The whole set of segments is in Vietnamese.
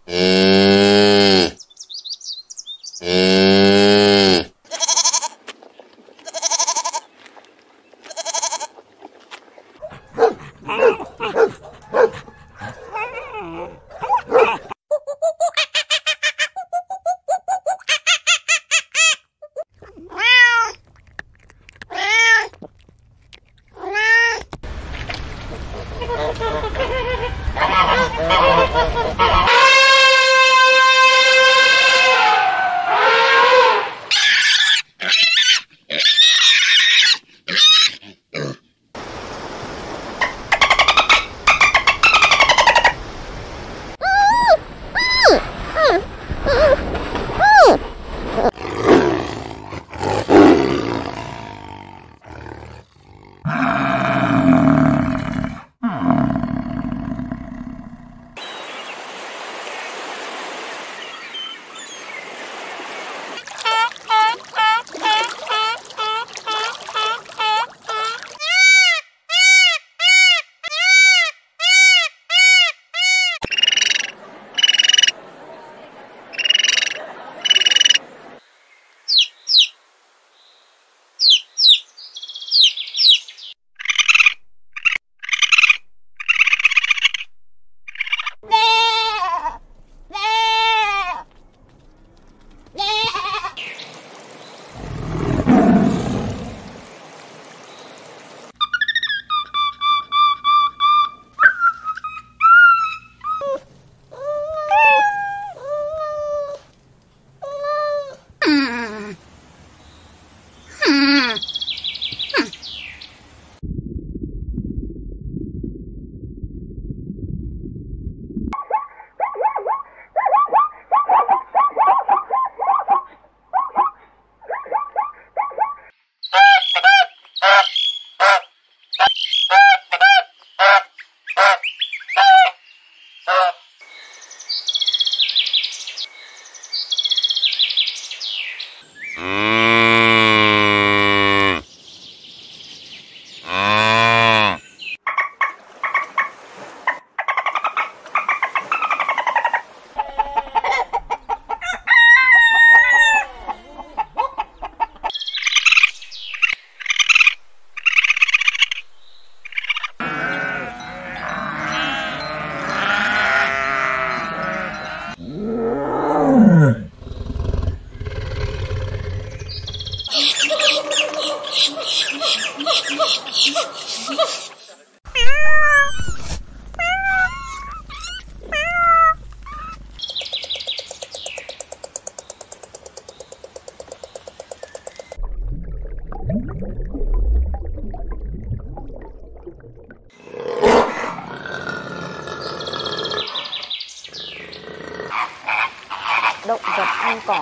Động vật ăn cỏ.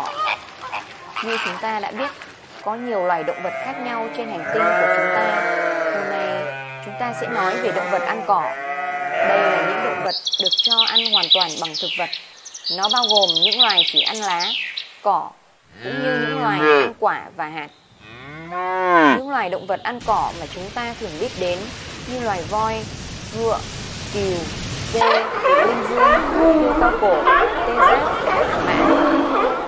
Như chúng ta đã biết, có nhiều loài động vật khác nhau trên hành tinh của chúng ta. Hôm nay chúng ta sẽ nói về động vật ăn cỏ. Đây là những động vật được cho ăn hoàn toàn bằng thực vật. Nó bao gồm những loài chỉ ăn lá, cỏ, cũng như những loài ăn quả và hạt. Những loài động vật ăn cỏ mà chúng ta thường biết đến như loài voi, ngựa, cừu, dê, linh dương, hươu cao cổ, tê giác, mã.